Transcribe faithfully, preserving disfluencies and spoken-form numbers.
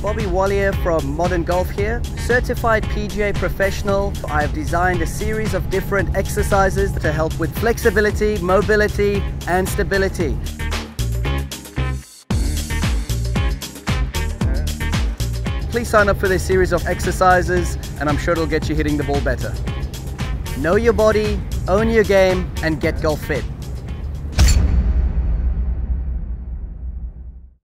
Bobby Walia from Modern Golf here, Certified P G A Professional. I've designed a series of different exercises to help with flexibility, mobility and stability. Please sign up for this series of exercises and I'm sure it'll get you hitting the ball better. Know your body, own your game and get golf fit.